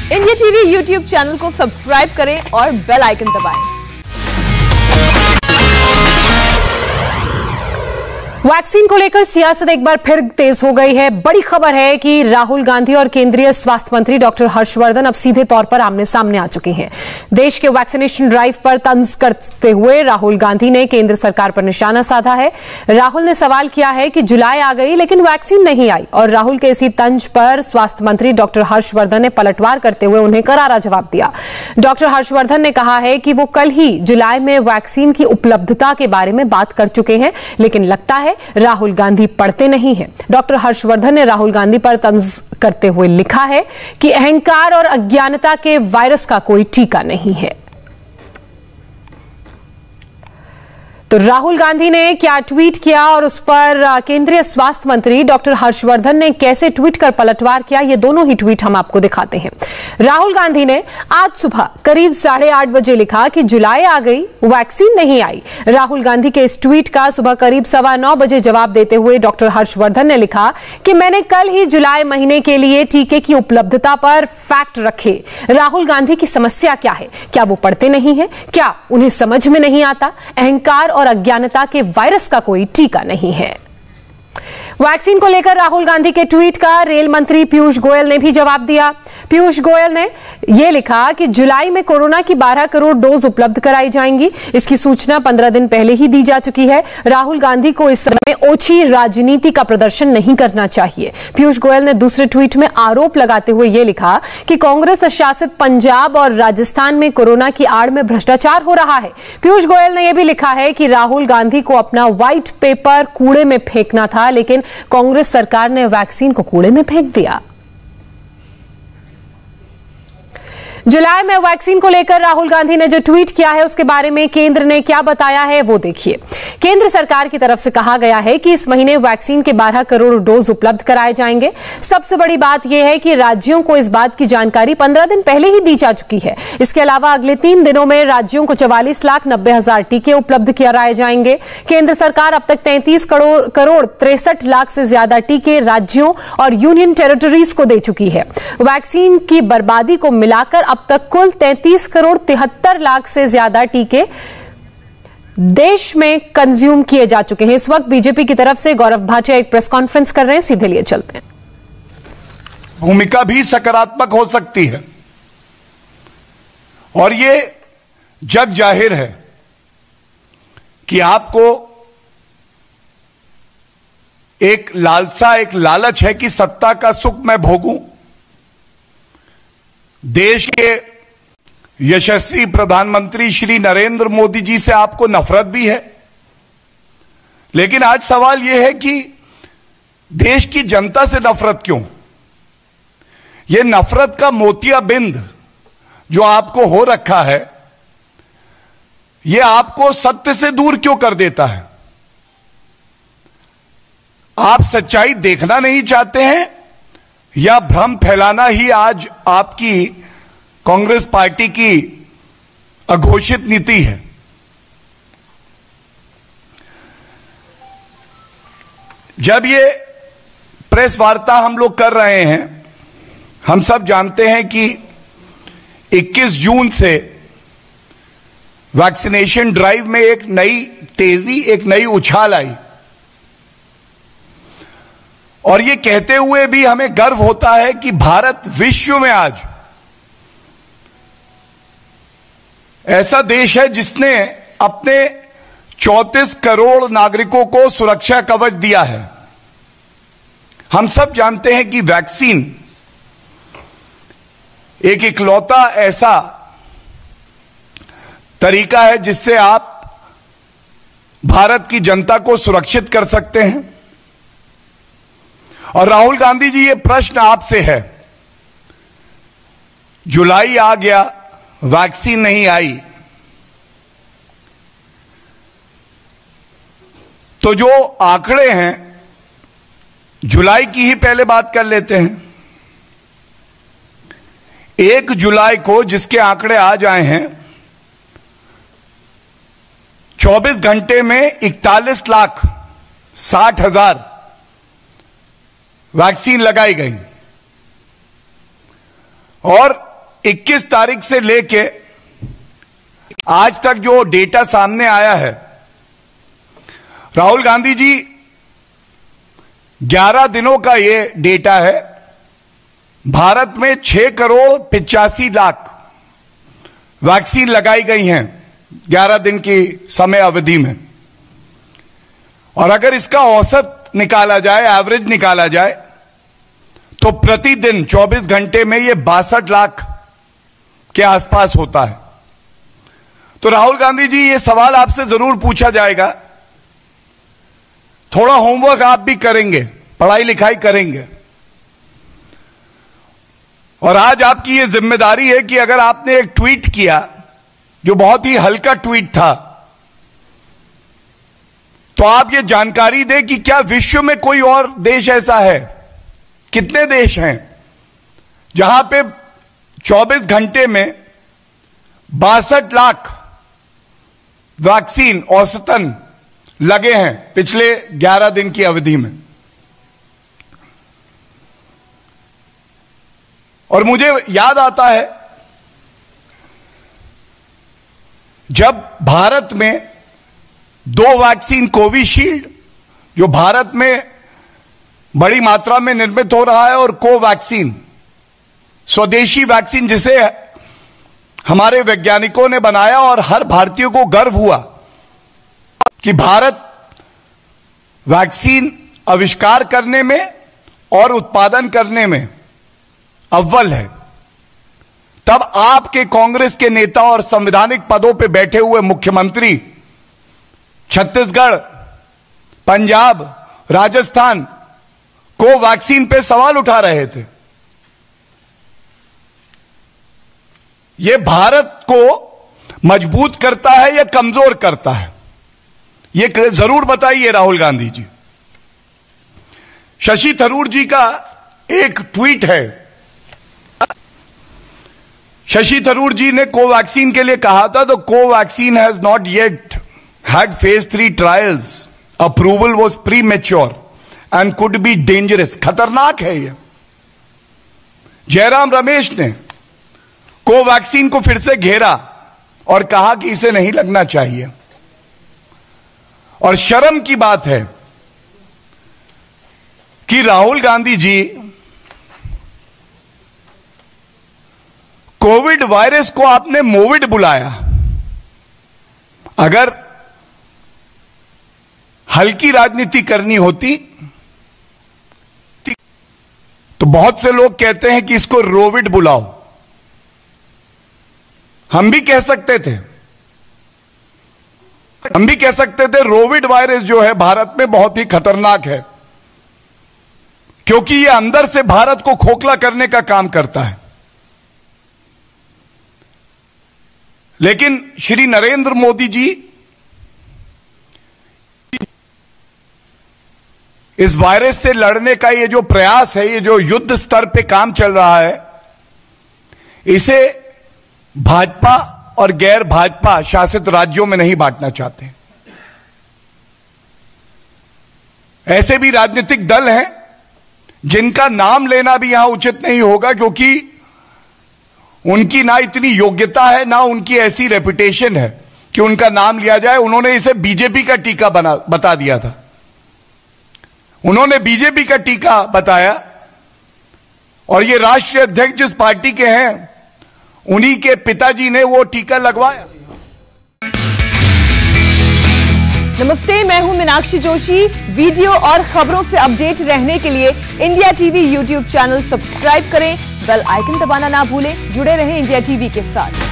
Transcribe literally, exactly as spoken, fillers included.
India TV YouTube channel को subscribe करें और बेल आइकन दबाएं। वैक्सीन को लेकर सियासत एक बार फिर तेज हो गई है। बड़ी खबर है कि राहुल गांधी और केंद्रीय स्वास्थ्य मंत्री डॉक्टर हर्षवर्धन अब सीधे तौर पर आमने सामने आ चुके हैं। देश के वैक्सीनेशन ड्राइव पर तंज करते हुए राहुल गांधी ने केंद्र सरकार पर निशाना साधा है। राहुल ने सवाल किया है कि जुलाई आ गई लेकिन वैक्सीन नहीं आई, और राहुल के इसी तंज पर स्वास्थ्य मंत्री डॉक्टर हर्षवर्धन ने पलटवार करते हुए उन्हें करारा जवाब दिया। डॉक्टर हर्षवर्धन ने कहा है कि वो कल ही जुलाई में वैक्सीन की उपलब्धता के बारे में बात कर चुके हैं, लेकिन लगता है राहुल गांधी पढ़ते नहीं हैं। डॉक्टर हर्षवर्धन ने राहुल गांधी पर तंज करते हुए लिखा है कि अहंकार और अज्ञानता के वायरस का कोई टीका नहीं है। तो राहुल गांधी ने क्या ट्वीट किया और उस पर केंद्रीय स्वास्थ्य मंत्री डॉक्टर हर्षवर्धन ने कैसे ट्वीट कर पलटवार किया, ये दोनों ही ट्वीट हम आपको दिखाते हैं। राहुल गांधी ने आज सुबह करीब साढ़े आठ बजे लिखा कि जुलाई आ गई, वैक्सीन नहीं आई। राहुल गांधी के इस ट्वीट का सुबह करीब सवा नौ बजे जवाब देते हुए डॉक्टर हर्षवर्धन ने लिखा कि मैंने कल ही जुलाई महीने के लिए टीके की उपलब्धता पर फैक्ट रखे। राहुल गांधी की समस्या क्या है? क्या वो पढ़ते नहीं है? क्या उन्हें समझ में नहीं आता? अहंकार और अज्ञानता के वायरस का कोई टीका नहीं है। वैक्सीन को लेकर राहुल गांधी के ट्वीट का रेल मंत्री पीयूष गोयल ने भी जवाब दिया। पीयूष गोयल ने यह लिखा कि जुलाई में कोरोना की बारह करोड़ डोज उपलब्ध कराई जाएंगी। इसकी सूचना पंद्रह दिन पहले ही दी जा चुकी है। राहुल गांधी को इस समय ओछी राजनीति का प्रदर्शन नहीं करना चाहिए। पीयूष गोयल ने दूसरे ट्वीट में आरोप लगाते हुए यह लिखा कि कांग्रेस शासित पंजाब और राजस्थान में कोरोना की आड़ में भ्रष्टाचार हो रहा है। पीयूष गोयल ने यह भी लिखा है कि राहुल गांधी को अपना व्हाइट पेपर कूड़े में फेंकना था, लेकिन कांग्रेस सरकार ने वैक्सीन को कूड़े में फेंक दिया। जुलाई में वैक्सीन को लेकर राहुल गांधी ने जो ट्वीट किया है उसके बारे में केंद्र ने क्या बताया है वो देखिए। केंद्र सरकार की तरफ से कहा गया है कि इस महीने वैक्सीन के बारह करोड़ डोज उपलब्ध कराए जाएंगे। सबसे बड़ी बात यह है कि राज्यों को इस बात की जानकारी पंद्रह दिन पहले ही दी जा चुकी है। इसके अलावा अगले तीन दिनों में राज्यों को चवालीस लाख नब्बे हजार टीके उपलब्ध कराए जाएंगे। केंद्र सरकार अब तक तैंतीस करोड़ करोड़ तिरसठ लाख से ज्यादा टीके राज्यों और यूनियन टेरिटरीज को दे चुकी है। वैक्सीन की बर्बादी को मिलाकर अब तक कुल तैंतीस करोड़ तिहत्तर लाख से ज्यादा टीके देश में कंज्यूम किए जा चुके हैं। इस वक्त बीजेपी की तरफ से गौरव भाटिया एक प्रेस कॉन्फ्रेंस कर रहे हैं, सीधे लिए चलते हैं। भूमिका भी सकारात्मक हो सकती है और ये जग जाहिर है कि आपको एक लालसा, एक लालच है कि सत्ता का सुख मैं भोगूं। देश के यशस्वी प्रधानमंत्री श्री नरेंद्र मोदी जी से आपको नफरत भी है, लेकिन आज सवाल यह है कि देश की जनता से नफरत क्यों? यह नफरत का मोतियाबिंद जो आपको हो रखा है, यह आपको सत्य से दूर क्यों कर देता है? आप सच्चाई देखना नहीं चाहते हैं या भ्रम फैलाना ही आज आपकी कांग्रेस पार्टी की अघोषित नीति है? जब ये प्रेस वार्ता हम लोग कर रहे हैं, हम सब जानते हैं कि इक्कीस जून से वैक्सीनेशन ड्राइव में एक नई तेजी, एक नई उछाल आई, और ये कहते हुए भी हमें गर्व होता है कि भारत विश्व में आज ऐसा देश है जिसने अपने चौंतीस करोड़ नागरिकों को सुरक्षा कवच दिया है। हम सब जानते हैं कि वैक्सीन एक इकलौता ऐसा तरीका है जिससे आप भारत की जनता को सुरक्षित कर सकते हैं। और राहुल गांधी जी, ये प्रश्न आपसे है, जुलाई आ गया, वैक्सीन नहीं आई, तो जो आंकड़े हैं, जुलाई की ही पहले बात कर लेते हैं। एक जुलाई को जिसके आंकड़े आज आए हैं, चौबीस घंटे में इकतालीस लाख साठ हजार वैक्सीन लगाई गई और इक्कीस तारीख से लेके आज तक जो डेटा सामने आया है, राहुल गांधी जी ग्यारह दिनों का ये डेटा है। भारत में छह करोड़ पिचासी लाख वैक्सीन लगाई गई हैं ग्यारह दिन की समय अवधि में, और अगर इसका औसत निकाला जाए, एवरेज निकाला जाए, तो प्रतिदिन चौबीस घंटे में ये बासठ लाख के आसपास होता है। तो राहुल गांधी जी, ये सवाल आपसे जरूर पूछा जाएगा, थोड़ा होमवर्क आप भी करेंगे, पढ़ाई लिखाई करेंगे, और आज आपकी ये जिम्मेदारी है कि अगर आपने एक ट्वीट किया जो बहुत ही हल्का ट्वीट था, तो आप ये जानकारी दें कि क्या विश्व में कोई और देश ऐसा है, कितने देश हैं जहां पे चौबीस घंटे में बासठ लाख वैक्सीन औसतन लगे हैं पिछले ग्यारह दिन की अवधि में। और मुझे याद आता है जब भारत में दो वैक्सीन कोविशील्ड, जो भारत में बड़ी मात्रा में निर्मित हो रहा है, और कोवैक्सीन स्वदेशी वैक्सीन जिसे हमारे वैज्ञानिकों ने बनाया, और हर भारतीय को गर्व हुआ कि भारत वैक्सीन आविष्कार करने में और उत्पादन करने में अव्वल है। तब आपके कांग्रेस के नेता और संवैधानिक पदों पर बैठे हुए मुख्यमंत्री छत्तीसगढ़, पंजाब, राजस्थान को वैक्सीन पे सवाल उठा रहे थे। यह भारत को मजबूत करता है या कमजोर करता है, यह जरूर बताइए राहुल गांधी जी। शशि थरूर जी का एक ट्वीट है। शशि थरूर जी ने कोवैक्सीन के लिए कहा था, तो Covaxin has not yet had phase three trials, approval was premature and could be dangerous. खतरनाक है यह। जयराम रमेश ने कोवैक्सीन को फिर से घेरा और कहा कि इसे नहीं लगना चाहिए। और शर्म की बात है कि राहुल गांधी जी कोविड वायरस को आपने मोविड बुलाया। अगर हल्की राजनीति करनी होती तो बहुत से लोग कहते हैं कि इसको रोविड बुलाओ, हम भी कह सकते थे हम भी कह सकते थे रोविड वायरस जो है भारत में बहुत ही खतरनाक है, क्योंकि यह अंदर से भारत को खोखला करने का काम करता है। लेकिन श्री नरेंद्र मोदी जी इस वायरस से लड़ने का ये जो प्रयास है, ये जो युद्ध स्तर पे काम चल रहा है, इसे भाजपा और गैर भाजपा शासित राज्यों में नहीं बांटना चाहते। ऐसे भी राजनीतिक दल हैं जिनका नाम लेना भी यहां उचित नहीं होगा, क्योंकि उनकी ना इतनी योग्यता है, ना उनकी ऐसी रेपुटेशन है कि उनका नाम लिया जाए। उन्होंने इसे बीजेपी का टीका बना बता दिया था। उन्होंने बीजेपी का टीका बताया, और ये राष्ट्रीय अध्यक्ष जिस पार्टी के हैं उन्हीं के पिताजी ने वो टीका लगवाया। नमस्ते, मैं हूं मीनाक्षी जोशी। वीडियो और खबरों से अपडेट रहने के लिए India TV YouTube channel subscribe करें, बेल आइकन दबाना ना भूलें। जुड़े रहें इंडिया टीवी के साथ।